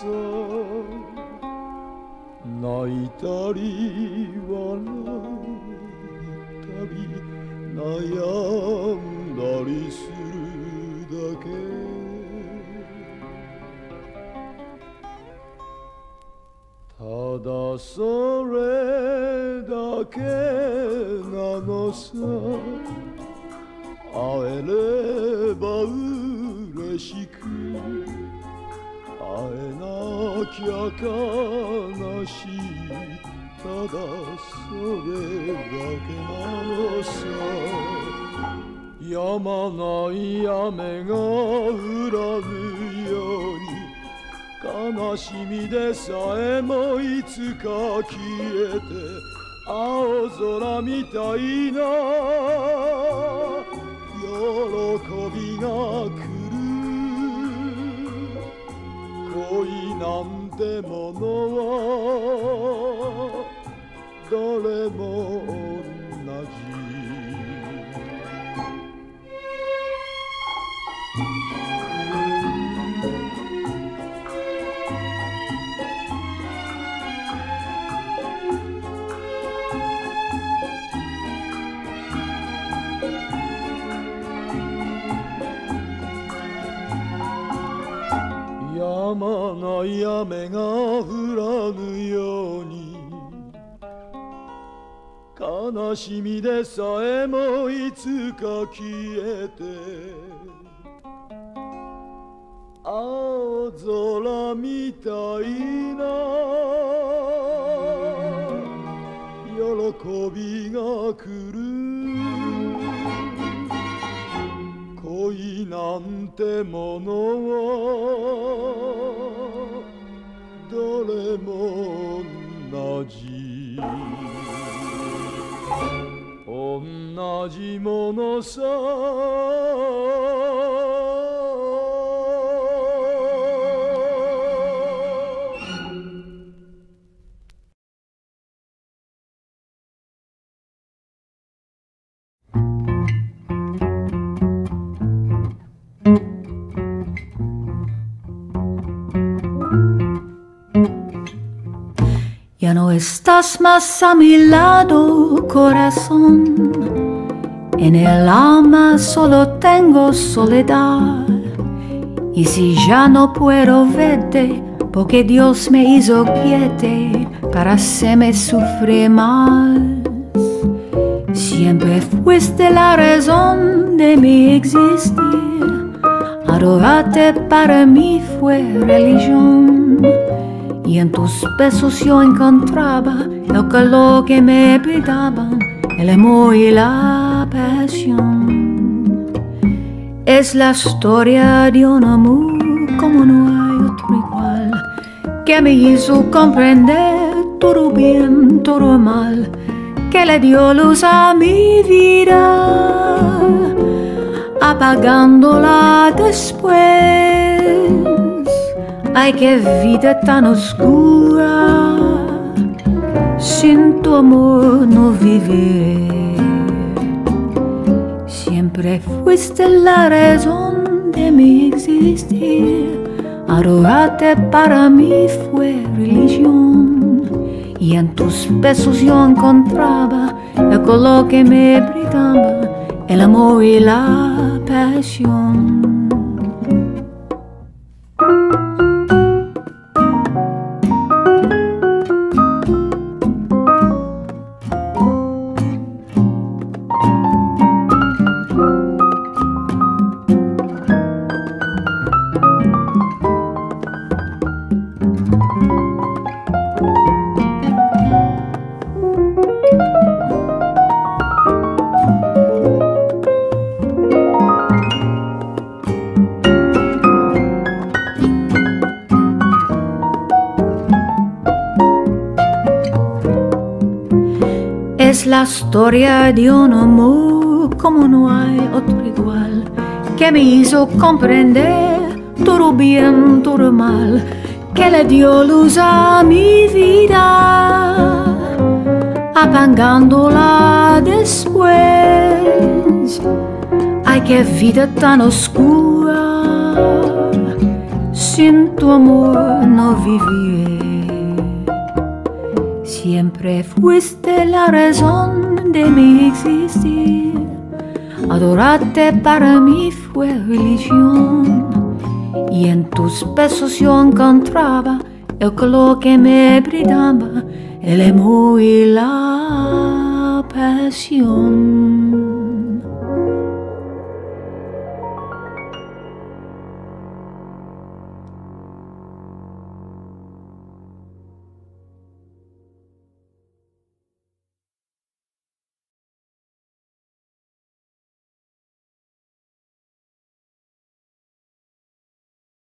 さ泣いたり笑ったり悩んだりするだけただそれだけなのさ会えれば嬉しく会えなきゃ悲しいただそれだけなのさ止まない雨が降らぬように悲しみでさえもいつか消えて青空みたいな喜びが来る恋なんてものはどれも同じ止まない雨が降らぬように悲しみでさえもいつか消えて青空みたいな喜びが来る恋なんてものはどれも同じ同じものさ Ya no estás más a mi lado, corazón. En el alma solo tengo soledad. Y si ya no puedo verte, porque Dios me hizo quiete para hacerme sufrir más. Siempre fuiste la razón de mi existir. Adorarte para mí fue religión. Y en tus besos yo encontraba el calor que me brindaba, el amor y la pasión. Es la historia de un amor como no hay otro igual, que me hizo comprender todo bien, todo mal, que le dio luz a mi vida, apagándola después. Ay, qué vida tan oscura, sin tu amor no viviré. Siempre fuiste la razón de mi existir. Adorarte para mí fue religión. Y en tus besos yo encontraba el color que me brindaba, el amor y la pasión. Es la historia de un amor como no hay otro igual, que me hizo comprender todo bien, todo mal, que le dio luz a mi vida, apagándola después. Ay, qué vida tan oscura, sin tu amor no viviré. Siempre fuiste la razón de mi existir. Adorarte para mí fue religión. Y en tus besos yo encontraba el color que me brindaba, el amor y la pasión.